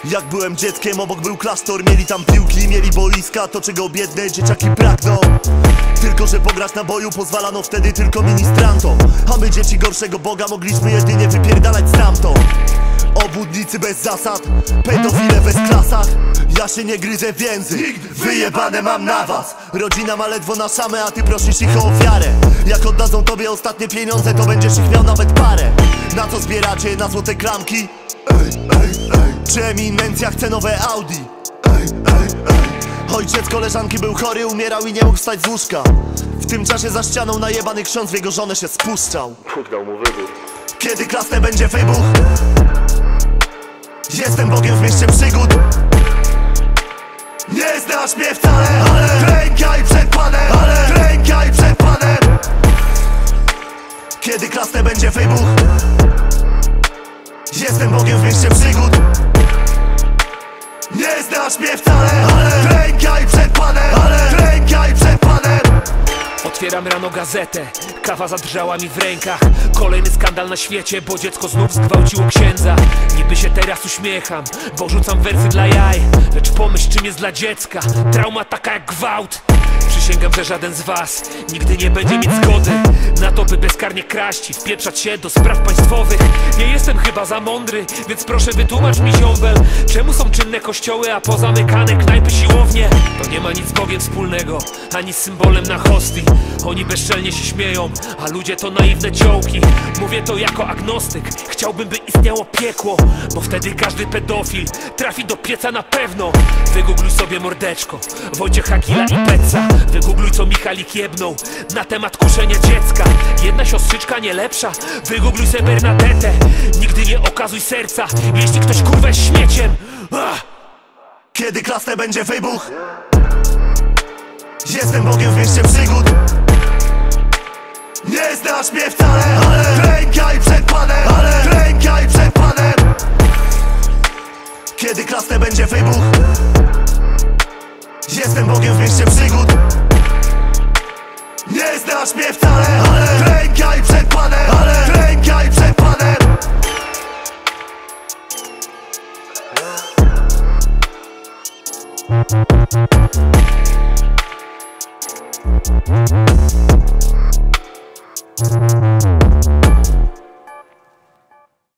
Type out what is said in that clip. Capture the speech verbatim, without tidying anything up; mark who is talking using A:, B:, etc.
A: Jak byłem dzieckiem, obok był klasztor. Mieli tam piłki, mieli boiska, to czego biedne dzieciaki pragną. Tylko że pograć na boju pozwalano wtedy tylko ministrantom. A my dzieci gorszego Boga mogliśmy jedynie wypierdalać stamtąd. Obłudnicy bez zasad, pedofile bez klasach. Ja się nie gryzę w język, wyjebane mam na was. Rodzina ma ledwo na szamę, a ty prosisz ich o ofiarę. Jak oddadzą tobie ostatnie pieniądze, to będziesz ich miał nawet parę. Na co zbieracie? Na złote klamki? Ej, ej, ej. Czy eminencja chce nowe Audi? Ej, ej, ej. Ojciec koleżanki był chory, umierał i nie mógł wstać z łóżka. W tym czasie za ścianą najebany ksiądz w jego żonę się spuszczał.
B: Dał mu wybór.
A: Kiedy klasne będzie wybuch? Jestem Bogiem w mieście przygód. Nie znasz mnie wcale, ale klękaj przed Panem, ale klękaj przed Panem. Kiedy klasne będzie wybuch? Jestem Bogiem w mieście przygód. Nie znasz mnie wcale, ale klękaj przed Panem, ale klękaj przed Panem.
C: Otwieram rano gazetę, kawa zadrżała mi w rękach. Kolejny skandal na świecie, bo dziecko znów zgwałciło księdza. Niby się teraz uśmiecham, bo rzucam wersy dla jaj. Lecz pomyśl, czym jest dla dziecka trauma taka jak gwałt. Przysięgam, że żaden z was nigdy nie będzie mieć zgody na to, by bezkarnie kraść i wpieprzać się do spraw państwowych. Nie jestem chyba za mądry, więc proszę wytłumacz mi, ziombel, czemu są czynne kościoły, a pozamykane knajpy, siłownie? To nie ma nic z Bogiem wspólnego, ani z symbolem na hostii. Oni bezczelnie się śmieją, a ludzie to naiwne ciołki. Mówię to jako agnostyk, chciałbym, by istniało piekło, bo wtedy każdy pedofil trafi do pieca na pewno. Wygoogluj sobie, mordeczko, Wojciech Hakila i Peca. Wygoogluj, co Michalik jebnął na temat kuszenia dziecka. Jedna siostrzyczka nie lepsza. Wygoogluj sobie Bernadetę. Nigdy nie okazuj serca, jeśli ktoś kurwa jest śmieciem. Ach!
A: Kiedy klasne będzie wybuch? Jestem Bogiem w mieście przygód. Nie znasz mnie wcale, ale klękaj przed Panem, ale klękaj przed Panem. Kiedy klasne będzie wybuch? Jestem Bogiem w mieście przygód. Nie znasz mnie wcale, ale klękaj przed Panem, ale klękaj przed Panem.
D: We'll be right back.